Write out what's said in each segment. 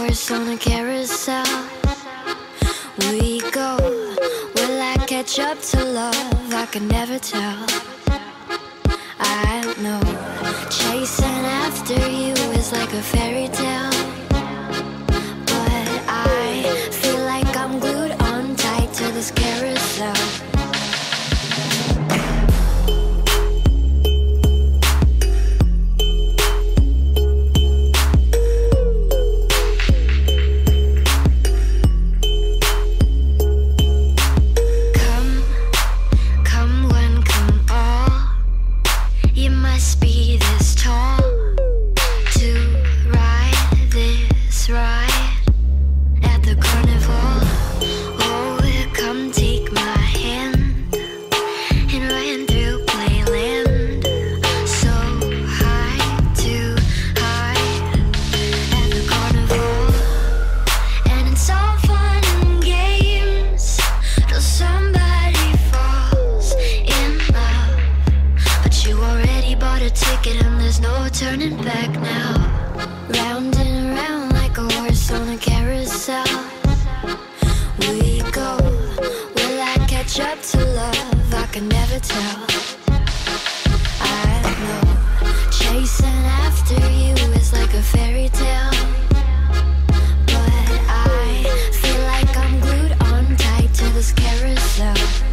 horse on a carousel. We go, will I catch up to love? I can never tell. I know, chasing after you is like a fairy tale, but I feel like I'm glued on tight to this carousel. Must be this tall to ride this ride at the carnival. Oh, come take my hand and run through playland. So high to hide at the carnival, and it's all fun and games till somebody falls in love. But you already bought a ticket and there's no turning back now. Round and round like a horse on a carousel. We go, will I catch up to love? I can never tell. I know, chasing after you is like a fairy tale, but I feel like I'm glued on tight to this carousel.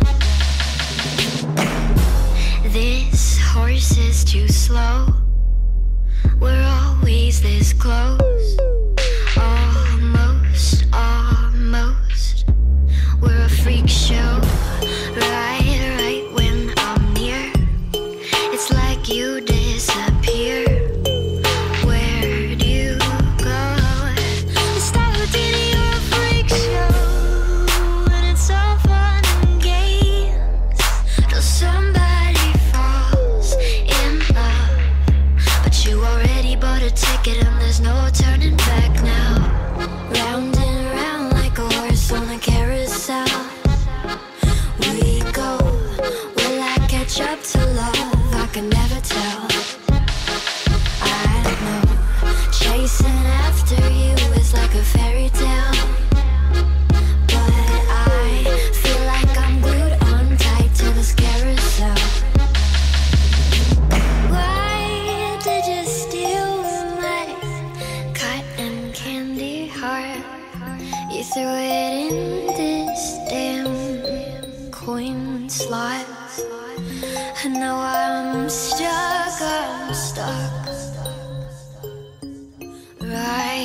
This horse is too slow. We're always this close. Almost, almost. We're a freak show. Right when I'm near, it's like you disappear. Where'd you go? I started in your freak show, and it's all fun and games till somebody falls in love. But you already bought a ticket and there's no turning back now. Round and round like a horse on a carousel. We go, will I catch up to love? I can never tell. I know, chasing after you is like a fairy tale, but I feel like I'm glued on tight to this carousel. Why did you steal my cotton candy heart? You threw it in this damn coin slot, and now I'm stuck right